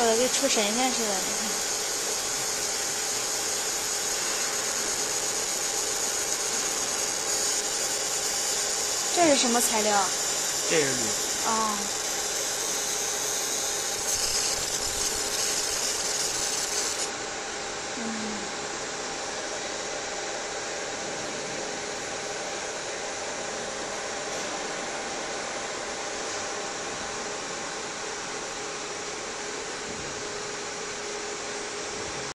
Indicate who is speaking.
Speaker 1: 做的跟出神仙似的，你看。这是什么材料？
Speaker 2: 这是铝。
Speaker 1: 哦。